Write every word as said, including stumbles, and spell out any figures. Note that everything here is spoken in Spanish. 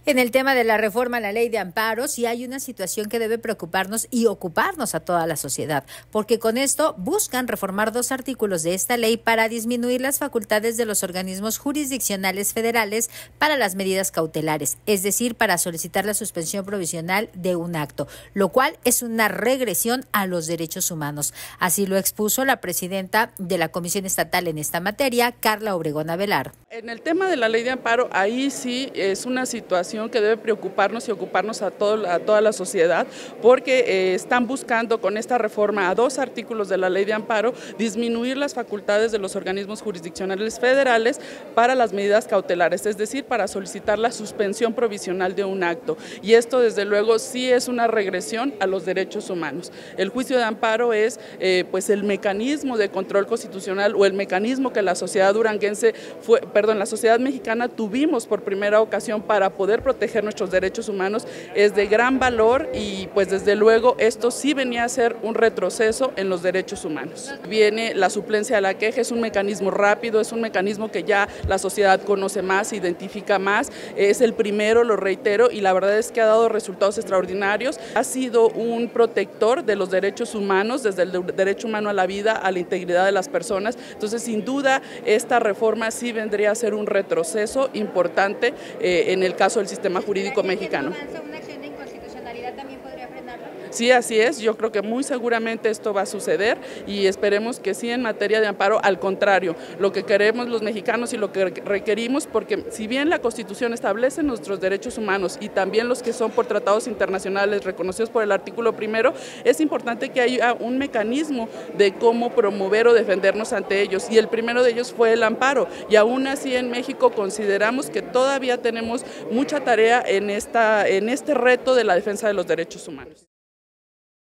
En el tema de la reforma a la ley de amparo, sí hay una situación que debe preocuparnos y ocuparnos a toda la sociedad, porque con esto buscan reformar dos artículos de esta ley para disminuir las facultades de los organismos jurisdiccionales federales para las medidas cautelares, es decir, para solicitar la suspensión provisional de un acto, lo cual es una regresión a los derechos humanos. Así lo expuso la presidenta de la Comisión Estatal en esta materia, Carla Obregón Avelar. En el tema de la ley de amparo, ahí sí es una situación que debe preocuparnos y ocuparnos a, todo, a toda la sociedad, porque eh, están buscando con esta reforma a dos artículos de la ley de amparo disminuir las facultades de los organismos jurisdiccionales federales para las medidas cautelares, es decir, para solicitar la suspensión provisional de un acto. Y esto desde luego sí es una regresión a los derechos humanos. El juicio de amparo es eh, pues el mecanismo de control constitucional o el mecanismo que la sociedad duranguense fue, perdón, la sociedad mexicana tuvimos por primera ocasión para poder proteger nuestros derechos humanos. Es de gran valor y pues desde luego esto sí venía a ser un retroceso en los derechos humanos. Viene la suplencia a la queja, es un mecanismo rápido, es un mecanismo que ya la sociedad conoce más, identifica más, es el primero, lo reitero, y la verdad es que ha dado resultados extraordinarios. Ha sido un protector de los derechos humanos, desde el derecho humano a la vida, a la integridad de las personas. Entonces, sin duda, esta reforma sí vendría a ser un retroceso importante eh, en el caso del sistema jurídico mexicano. ¿Una acción de inconstitucionalidad también podría frenarlo? Sí, así es, yo creo que muy seguramente esto va a suceder y esperemos que sí en materia de amparo, al contrario, lo que queremos los mexicanos y lo que requerimos, porque si bien la Constitución establece nuestros derechos humanos y también los que son por tratados internacionales reconocidos por el artículo primero, es importante que haya un mecanismo de cómo promover o defendernos ante ellos, y el primero de ellos fue el amparo, y aún así en México consideramos que todavía tenemos mucha tarea en, esta, en este reto de la defensa de los derechos humanos.